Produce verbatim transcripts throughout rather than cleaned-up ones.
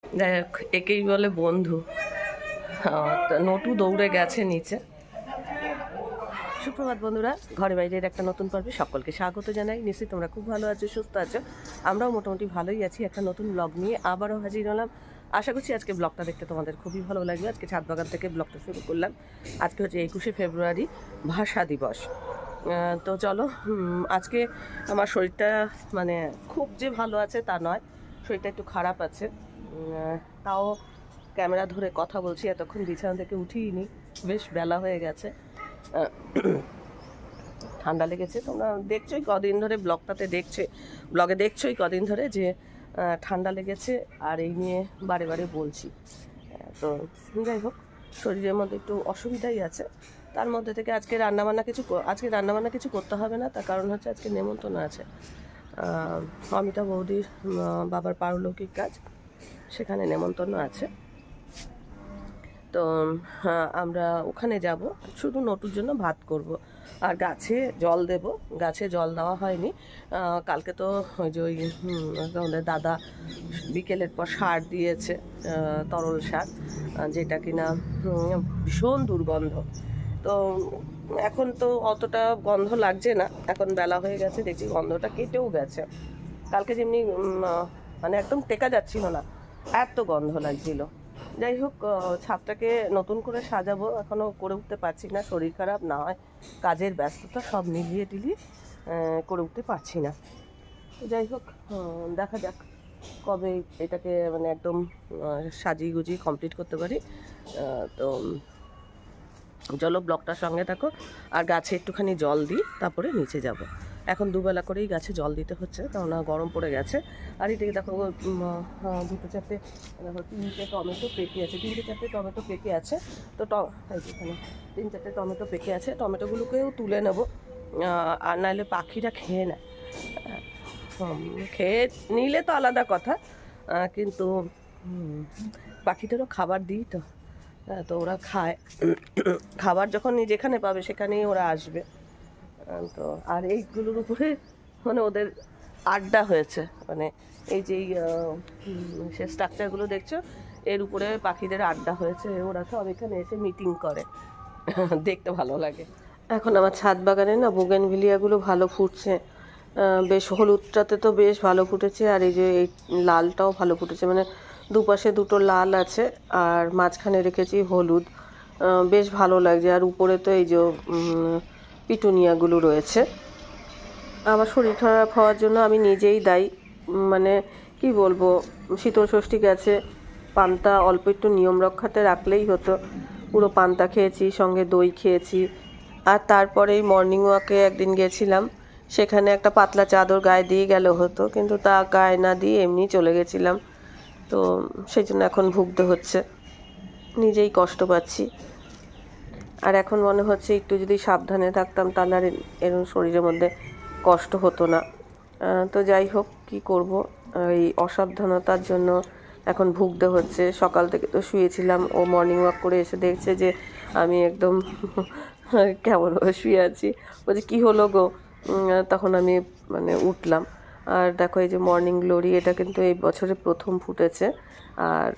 যাই হোক, একেই বলে বন্ধু। নটু দৌড়ে গেছে নিচে। সুপ্রভাত বন্ধুরা, ঘরে বাইরের একটা নতুন পর্বে সকলকে স্বাগত জানাই। নিশ্চয়ই তোমরা খুব ভালো আছো, সুস্থ আছো। আমরাও মোটামুটি ভালোই আছি। একটা নতুন ব্লগ নিয়ে আবারও হাজির হলাম। আশা করছি আজকে ব্লগটা দেখতে তোমাদের খুবই ভালো লাগবে। আজকে ছাদ বাগান থেকে ব্লগটা শুরু করলাম। আজকে হচ্ছে একুশে ফেব্রুয়ারি, ভাষা দিবস। তো চলো, আজকে আমার শরীরটা মানে খুব যে ভালো আছে তা নয়, শরীরটা একটু খারাপ আছে। তাও ক্যামেরা ধরে কথা বলছি, এতক্ষণ বিছানা থেকে উঠিনি, বেশ বেলা হয়ে গেছে। ঠান্ডা লেগেছে, তোমরা দেখছোই কদিন ধরে ব্লগটাতে দেখছে ব্লগে দেখছোই কদিন ধরে যে ঠান্ডা লেগেছে, আর এই নিয়ে বারে বারে বলছি। তো যাই হোক, শরীরের মধ্যে একটু অসুবিধাই আছে। তার মধ্যে থেকে আজকে রান্নাবান্না কিছু আজকে রান্নাবান্না কিছু করতে হবে না, তার কারণ হচ্ছে আজকে নেমন্তন্ন আছে। অমিতা বৌদির বাবার পারলৌকিক কাজ, সেখানে নেমন্তন্ন আছে। তো আমরা ওখানে যাব, শুধু নটুর জন্য ভাত করব আর গাছে জল দেব। গাছে জল দেওয়া হয়নি কালকে, তো ওই যে ওই আমাদের দাদা বিকেলের পর সার দিয়েছে, তরল সার, যেটা কিনা ভীষণ দুর্গন্ধ। তো এখন তো অতটা গন্ধ লাগছে না, এখন বেলা হয়ে গেছে, দেখছি গন্ধটা কেটেও গেছে। কালকে যেমনি মানে একদম টেকা যাচ্ছিল না, এত গন্ধ লাগছিল। যাই হোক, ছাদটাকে নতুন করে সাজাবো, এখনও করে উঠতে পারছি না, শরীর খারাপ, না হয় কাজের ব্যস্ততা, সব মিলিয়ে টিলিয়ে করে উঠতে পারছি না। যাই হোক, দেখা যাক কবে এটাকে মানে একদম সাজিয়ে গুজিয়ে কমপ্লিট করতে পারি। তো চলো ব্লগটার সঙ্গে থাকো, আর গাছে একটুখানি জল দিই, তারপরে নিচে যাব। এখন দুবেলা করেই গাছে জল দিতে হচ্ছে, কেননা গরম পড়ে গেছে। আর এদিকে দেখো দুটো চারটে দেখো তিনটে টমেটো পেকে আছে, তিনটে চারটে টমেটো পেকে আছে। তো এখানে তিন চারটে টমেটো পেকে আছে, টমেটোগুলোকেও তুলে নেব, আর নাহলে পাখিরা খেয়ে নেয়। খেয়ে নিলে তো আলাদা কথা, কিন্তু পাখিদেরও খাবার দিই তো, তো ওরা খায়। খাবার যখন যেখানে পাবে সেখানেই ওরা আসবে। তো আর এইগুলোর উপরে মানে ওদের আড্ডা হয়েছে, মানে এই যে সে স্ট্রাকচারগুলো দেখছো, এর উপরে পাখিদের আড্ডা হয়েছে, ওরা সব এখানে এসে মিটিং করে, দেখতে ভালো লাগে। এখন আমার ছাদ বাগানে না বোগেনভিলিয়াগুলো ভালো ফুটছে, বেশ হলুদটাতে তো বেশ ভালো ফুটেছে, আর এই যে এই লালটাও ভালো ফুটেছে, মানে দুপাশে দুটো লাল আছে আর মাঝখানে রেখেছি হলুদ, বেশ ভালো লাগছে। আর উপরে তো এই যে পিটুনিয়াগুলো রয়েছে। আমার শরীর খারাপ হওয়ার জন্য আমি নিজেই দায়ী, মানে কি বলবো, শীতল ষষ্ঠী গেছে, পান্তা অল্প একটু নিয়ম রক্ষাতে রাখলেই হতো, পুরো পান্তা খেয়েছি, সঙ্গে দই খেয়েছি। আর তারপরেই মর্নিং ওয়াকে একদিন গেছিলাম, সেখানে একটা পাতলা চাদর গায়ে দিয়ে গেল হতো, কিন্তু তা গায়ে না দিয়ে এমনি চলে গেছিলাম। তো সেই জন্য এখন ভুগতে হচ্ছে, নিজেই কষ্ট পাচ্ছি। আর এখন মনে হচ্ছে একটু যদি সাবধানে থাকতাম তাহলে আর এরকম শরীরের মধ্যে কষ্ট হতো না। তো যাই হোক, কি করব, এই অসাবধানতার জন্য এখন ভুগতে হচ্ছে। সকাল থেকে তো শুয়েছিলাম, ও মর্নিং ওয়াক করে এসে দেখছে যে আমি একদম কেমনভাবে শুয়ে আছি, বলছে কী হলো গো। তখন আমি মানে উঠলাম, আর দেখো এই যে মর্নিং গ্লোরি, এটা কিন্তু এই বছরে প্রথম ফুটেছে। আর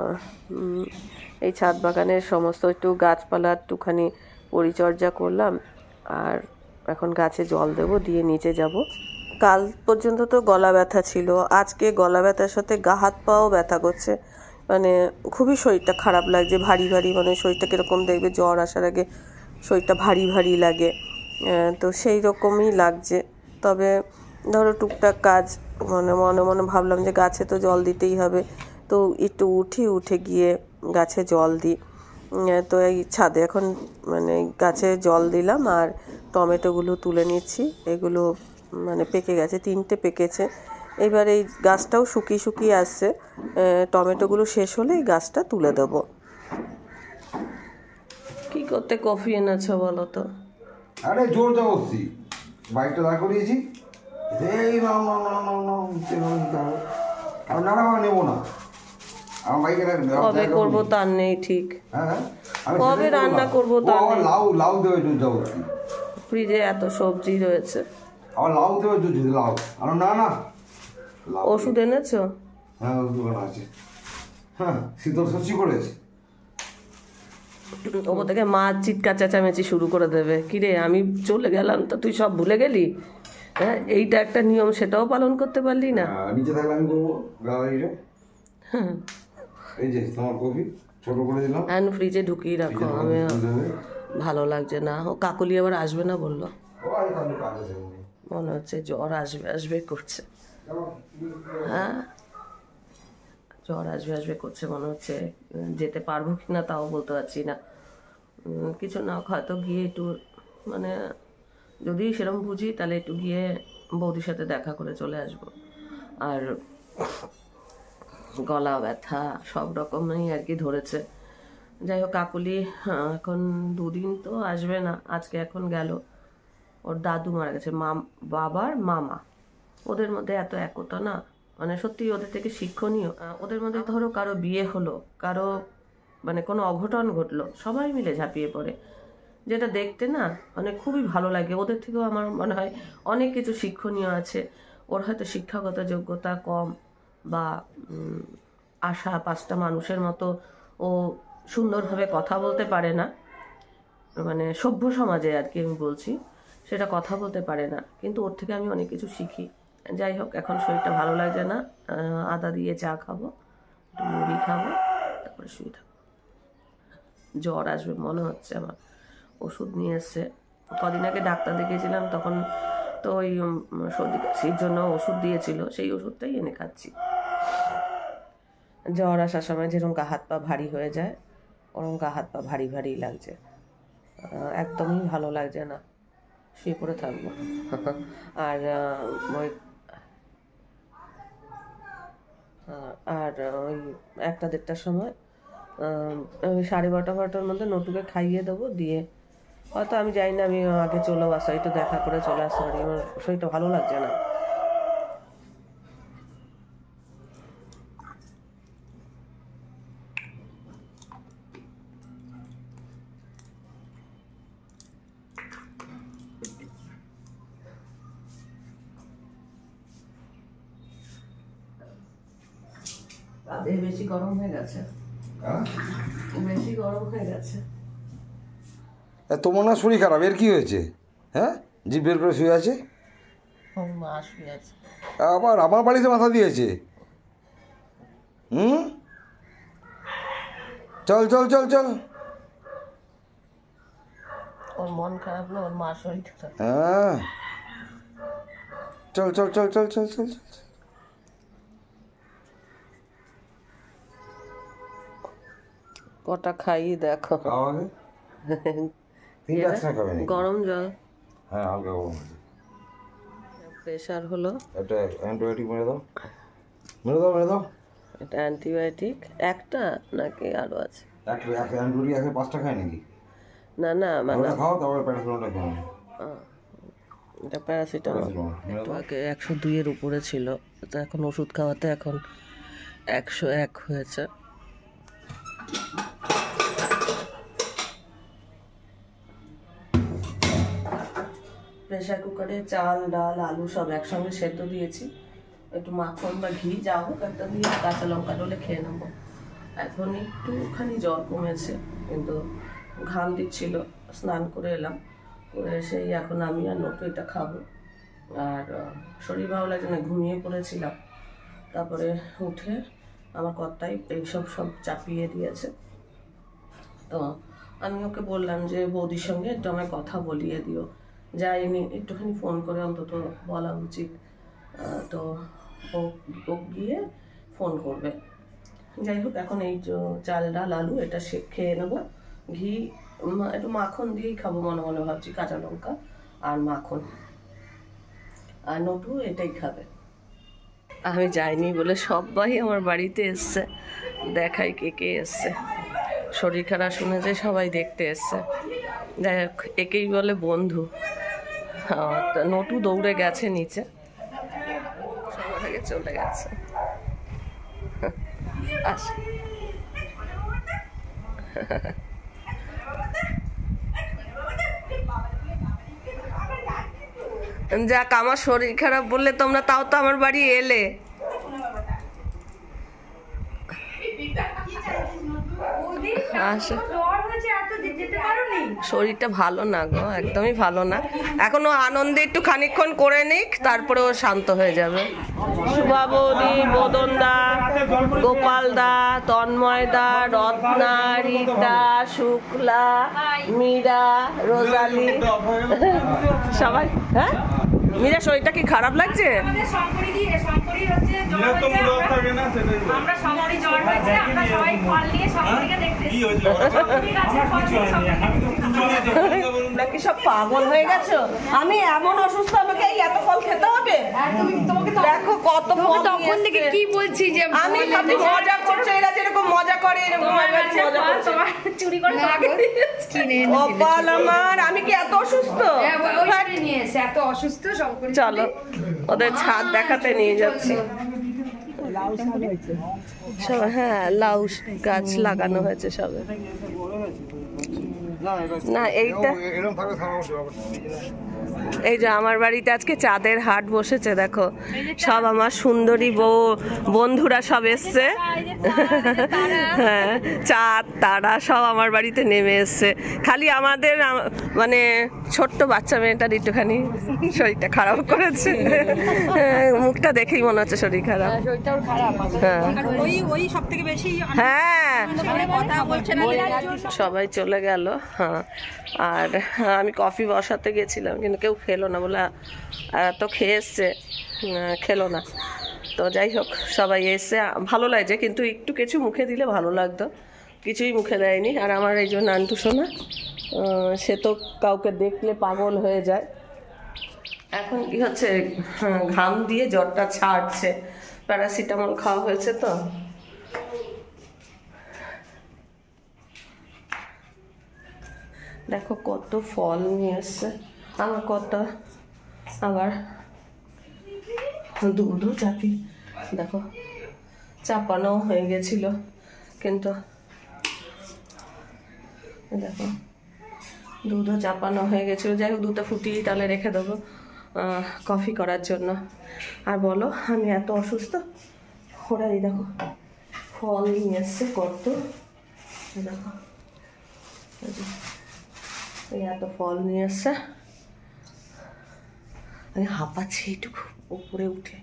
এই ছাদ বাগানের সমস্ত একটু গাছপালা একটুখানি পরিচর্যা করলাম, আর এখন গাছে জল দেব, দিয়ে নিচে যাব। কাল পর্যন্ত তো গলা ব্যথা ছিল, আজকে গলা ব্যথার সাথে গা হাত পাও ব্যথা করছে, মানে খুবই শরীরটা খারাপ লাগছে, ভারী ভারী, মানে শরীরটা কীরকম দেখবে জ্বর আসার আগে শরীরটা ভারী ভারী লাগে, তো সেই রকমই লাগছে। তবে ধরো টুকটাক কাজ, মানে মনে মনে ভাবলাম যে গাছে তো জল দিতেই হবে, তো একটু উঠি, উঠে গিয়ে গাছে জল দিই। তো এই ছাদে এখন মানে গাছে জল দিলাম, আর টমেটোগুলো তুলে নিচ্ছি, এগুলো মানে পেকে গেছে, তিনটে পেকেছে। এবার এই গাছটাও শুকিয়ে শুকিয়ে আসছে, টমেটোগুলো শেষ হলে এই গাছটা তুলে দেবো। কি করতে কফি এনেছো বলো তো? আরে জোর জবরদস্তি বাইকটা দাঁড় করিয়েছি, এই না না না না না আমি না না নেবো না, আমার বাইকে কবে করবো তার নেই ঠিক, হ্যাঁ কবে রান্না করবো তার নেই। লাউ লাউ দেবে জোর জবরদস্তি, ফ্রিজে এত সবজি রয়েছে, আবার লাউ দেবে জোর লাউ, আর না না ওষুধ এনেছো? হ্যাঁ ওষুধ আছে। হ্যাঁ শীতল ষষ্ঠী করেছে। ওপর থেকে মা চিৎকার চেঁচামেচি শুরু করে দেবে, কিরে আমি চলে গেলাম তো তুই সব ভুলে গেলি, হ্যাঁ এইটা একটা নিয়ম সেটাও পালন করতে পারলি না। নিচে থাকলে আমি করবো গ্যালারিটা। এই যে তোমার কফি ছোট করে দিলাম, হ্যান্ড ফ্রিজে ঢুকিয়ে রাখো। আমি ভালো লাগছে না। ও কাকলি আবার আসবে না বললো, মনে হচ্ছে জ্বর আসবে আসবে করছে। হ্যাঁ জ্বর আসবে আসবে করছে মনে হচ্ছে, যেতে পারবো কি না তাও বলতে পারছি না। কিছু না হয়তো গিয়ে একটু মানে যদি সেরকম বুঝি তাহলে একটু গিয়ে বৌদির সাথে দেখা করে চলে আসবো। আর গলা ব্যথা সব রকমই আর কি ধরেছে। যাই হোক কাকুলি এখন দুদিন তো আসবে না, আজকে এখন গেল। ওর দাদু মারা গেছে, মা বাবার মামা, ওদের মধ্যে এত একতা না, মানে সত্যি ওদের থেকে শিক্ষণীয়। ওদের মধ্যে ধরো কারো বিয়ে হলো, কারো মানে কোনো অঘটন ঘটলো, সবাই মিলে ঝাঁপিয়ে পড়ে, যেটা দেখতে না মানে খুবই ভালো লাগে। ওদের থেকেও আমার মনে হয় অনেক কিছু শিক্ষণীয় আছে। ওর হয়তো শিক্ষাগত যোগ্যতা কম বা আশা পাঁচটা মানুষের মতো ও সুন্দরভাবে কথা বলতে পারে না, মানে সভ্য সমাজে আর কি আমি বলছি, সেটা কথা বলতে পারে না, কিন্তু ওর থেকে আমি অনেক কিছু শিখি। যাই হোক এখন শরীরটা ভালো লাগছে না, আদা দিয়ে চা খাবো, একটু মুড়ি খাবো, তারপরে শুয়ে থাকবো। জ্বর আসবে মনে হচ্ছে আমার। ওষুধ নিয়ে এসছে, কদিন আগে ডাক্তার দেখিয়েছিলাম, তখন তো ওই সর্দি কাশির জন্য ওষুধ দিয়েছিল, সেই ওষুধটাই এনে খাচ্ছি। জ্বর আসার সময় যেরকম গা হাত পা ভারী হয়ে যায়, ওরকম গা হাত পা ভারী ভারী লাগছে, একদমই ভালো লাগছে না, শুয়ে পড়ে থাকবো। আর ওই আর ওই একটা দেড়টার সময় সাড়ে বারোটা বারোটার মধ্যে নটুকে খাইয়ে দেবো, দিয়ে হয়তো আমি জানি না আমি আগে চলেও আসা, একটু দেখা করে চলে আসতে পারি, আমার শরীরটা ভালো লাগছে না। বেশি গরম হয়ে গেছে, বেশি গরম হয়ে গেছে। তোমার না শরীর খারাপ, এর কি হয়েছে? হ্যাঁ জিভ বের করে শুয়ে আছে, মা শুয়ে আছে, আবার আমার বাড়িতে মাথা দিয়েছে। হুম চল চল চল চল, ওর মন খারাপ না, ওর মা শরীর খারাপ। হ্যাঁ চল চল চল চল চল চল চল। কটা খাইয়ে দেখো, গরম জল, হ্যাঁ হালকা গরম, প্রেশার হলো, এটা অ্যান্টিবায়োটিক মেরে দাও, মেরে দাও মেরে দাও। এটা অ্যান্টিবায়োটিক একটা নাকি আরো আছে? একটা অ্যান্টিবায়োটিক আছে, পাঁচটা খায় নাকি? না না মানে খাও, তারপরে প্যারাসিটামলটা খাও। এটা প্যারাসিটামল, একটু আগে একশো দুইয়ের উপরে ছিল, তো এখন ওষুধ খাওয়াতে এখন একশো এক হয়েছে। প্রেশার কুকারে চাল ডাল আলু সব একসঙ্গে সেদ্ধ দিয়েছি, একটু মাখন বা ঘি যা হোক একটা দিয়ে কাঁচা লঙ্কা ডলে খেয়ে নেবো। এখন একটুখানি জ্বর কমেছে, কিন্তু ঘাম দিচ্ছিল, স্নান করে এলাম, করে এসেই এখন আমি আর নটু এটা খাবো। আর শরীর ভালো লাগছে না, ঘুমিয়ে পড়েছিলাম, তারপরে উঠে আমার কর্তাই এইসব সব চাপিয়ে দিয়েছে। তো আমি ওকে বললাম যে বৌদির সঙ্গে একটু আমায় কথা বলিয়ে দিও, যাইনি, একটুখানি ফোন করে অন্তত বলা উচিত। তো ও ও গিয়ে ফোন করবে। যাই হোক এখন এই চাল ডাল আলু এটা সে খেয়ে নেবো, ঘি একটু মাখন দিয়েই খাবো মনে মনে ভাবছি, কাঁচা লঙ্কা আর মাখন। আর নটু এটাই খাবে। আমি যাইনি বলে সবাই আমার বাড়িতে এসছে, দেখাই কে কে এসছে, শরীর খারাপ শুনেছে সবাই দেখতে এসছে। যাই হোক একেই বলে বন্ধু। নটু দৌড়ে গেছে নিচে, সবার আগে চলে গেছে। আস যাক, আমার শরীর খারাপ বললে তোমরা তাও তো আমার বাড়ি এলে। আসো। শরীরটা ভালো না গো, একদমই ভালো না। এখনো আনন্দে একটু খানিকক্ষণ করে নিক, তারপরে ও শান্ত হয়ে যাবে। শুভা বৌদি, বোদন দা, গোপাল দা, তন্ময় দা, রত্না, রীতা, শুক্লা, মীরা, রোজালি সবাই। হ্যাঁ মীরা, শরীরটা কি খারাপ লাগছে? নাকি সব পাগল হয়ে গেছো? আমি এমন অসুস্থ, আমাকে এই এত ফল খেতে হবে? দেখো কত ফল। তখন থেকে কি বলছি যে আমি ভাবছি মজা করছো, এরা যেরকম মজা করে এরকম চুরি করে কপাল আমার। আমি কি এত অসুস্থ? নিয়ে এসে এত অসুস্থ সব। চলো ওদের ছাদ দেখাতে নিয়ে যাচ্ছি। হ্যাঁ লাউ গাছ লাগানো হয়েছে সবে। না এইটা এই যে আমার বাড়িতে আজকে চাঁদের হাট বসেছে, দেখো সব আমার সুন্দরী বউ বন্ধুরা সব এসছে। হ্যাঁ চাঁদ তারা সব আমার বাড়িতে নেমে এসছে। খালি আমাদের মানে ছোট্ট বাচ্চা মেয়েটার একটুখানি শরীরটা খারাপ করেছে। মুখটা দেখেই মনে হচ্ছে শরীর খারাপ। হ্যাঁ সবাই চলে গেল। হ্যাঁ আর আমি কফি বসাতে গেছিলাম কিন্তু কেউ খেলো না, বলে এত খেয়ে এসছে খেলো না। তো যাই হোক সবাই এসছে, ভালো লাগছে, কিন্তু একটু কিছু মুখে দিলে ভালো লাগতো, কিছুই মুখে দেয়নি। আর আমার এই যে নান্টু সোনা, সে তো কাউকে দেখলে পাগল হয়ে যায়। এখন কি হচ্ছে, ঘাম দিয়ে জ্বরটা ছাড়ছে, প্যারাসিটামল খাওয়া হয়েছে তো। দেখো কত ফল নিয়ে এসছে আমার কত, আবার দুধও চাপি দেখো চাপানো হয়ে গেছিল, কিন্তু দেখো দুধও চাপানো হয়ে গেছিলো। যাই হোক দুধটা ফুটিয়ে তাহলে রেখে দেবো কফি করার জন্য। আর বলো আমি এত অসুস্থ, ওরাই দেখো ফল নিয়ে এসছে কত, দেখো এই এত ফল নিয়ে এসছে। আমি হাঁপাচ্ছি এইটুকু উপরে উঠে।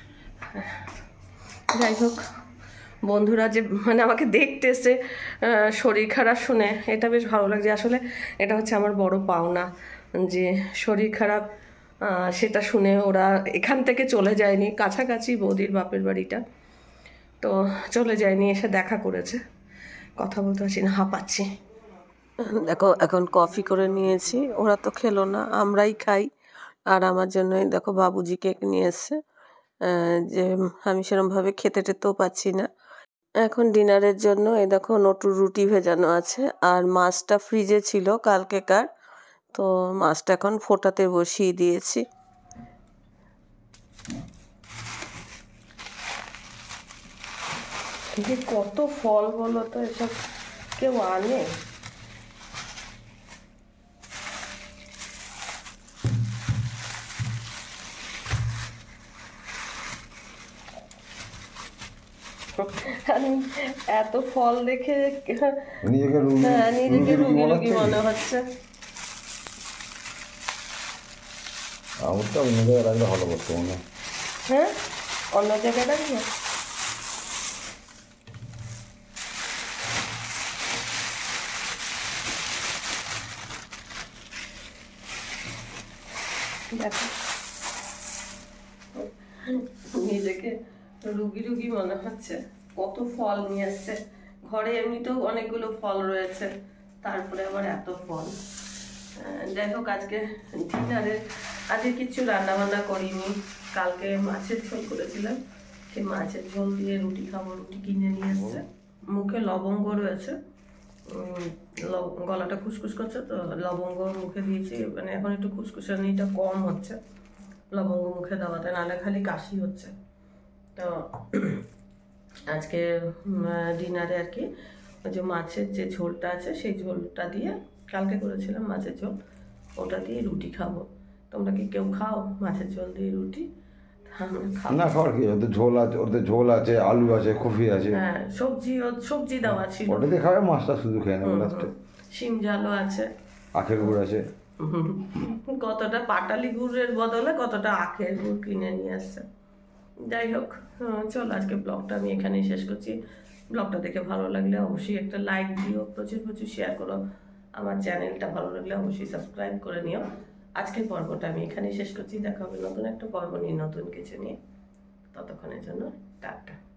যাই হোক বন্ধুরা যে মানে আমাকে দেখতে এসছে শরীর খারাপ শুনে, এটা বেশ ভালো লাগছে। আসলে এটা হচ্ছে আমার বড় পাওনা, যে শরীর খারাপ সেটা শুনে ওরা এখান থেকে চলে যায়নি, কাছাকাছি বৌদির বাপের বাড়িটা, তো চলে যায়নি, এসে দেখা করেছে। কথা বলতে পারছি না, হাঁপাচ্ছি। দেখো এখন কফি করে নিয়েছি, ওরা তো খেলো না, আমরাই খাই। আর আমার জন্যই দেখো বাবুজি কেক নিয়ে এসছে, যে আমি সেরকমভাবে খেতে টেতেও পাচ্ছি না। এখন ডিনারের জন্য এই দেখো নটুর রুটি ভেজানো আছে, আর মাছটা ফ্রিজে ছিল কালকেকার, তো মাছটা এখন ফোটাতে বসিয়ে দিয়েছি। কত ফল বলো তো, এসব কেউ আনে? এত ফল দেখে নিজেকে হ্যাঁ নিজেকে রুগী রুগী মনে হচ্ছে। আমারটা অন্য জায়গায় রাখলে ভালো করতো মনে। হ্যাঁ অন্য জায়গায় রাখবো। দেখো নিজেকে রুগী রুগী মনে হচ্ছে, কত ফল নিয়ে আসছে। ঘরে এমনিতেও অনেকগুলো ফল রয়েছে, তারপরে আবার এত ফল। যাই হোক আজকে ডিনারে আজকে কিছু রান্না বান্না করিনি, কালকে মাছের ঝোল করেছিলাম, সেই মাছের ঝোল দিয়ে রুটি খাবো। রুটি কিনে নিয়ে এসছে, মুখে লবঙ্গ রয়েছে, গলাটা খুসখুস করছে তো লবঙ্গ মুখে দিয়েছি, মানে এখন একটু খুসখুসানিটা কম হচ্ছে লবঙ্গ মুখে দেওয়াতে, নাহলে খালি কাশি হচ্ছে। তো আজকে ডিনারে আর কি ওই যে মাছের যে ঝোলটা আছে সেই ঝোলটা দিয়ে, কালকে করেছিলাম মাছের ঝোল, ওটা দিয়ে রুটি খাবো। তোমরা কি কেউ খাও মাছের ঝোল দিয়ে রুটি? খাবো। না খাওয়ার কি ওদের ঝোল আছে, ওদের ঝোল আছে, আলু আছে, কফি আছে, হ্যাঁ সবজি ও- সবজি দেওয়া ছিল, ওটাতে খাবে, মাছটা শুধু খেয়ে নেবে লাস্টে। শিম জালও আছে, আখের গুড় আছে। কতটা পাটালি গুড়ের বদলে কতটা আখের গুড় কিনে নিয়ে আসছে। যাই হোক, হ্যাঁ, চলো আজকে ব্লগটা আমি এখানেই শেষ করছি। ব্লগটা দেখে ভালো লাগলে অবশ্যই একটা লাইক দিও, প্রচুর প্রচুর শেয়ার করো, আমার চ্যানেলটা ভালো লাগলে অবশ্যই সাবস্ক্রাইব করে নিও। আজকের পর্বটা আমি এখানেই শেষ করছি, দেখা হবে নতুন একটা পর্ব নিয়ে, নতুন কিছু নিয়ে। ততক্ষণের জন্য টাটা।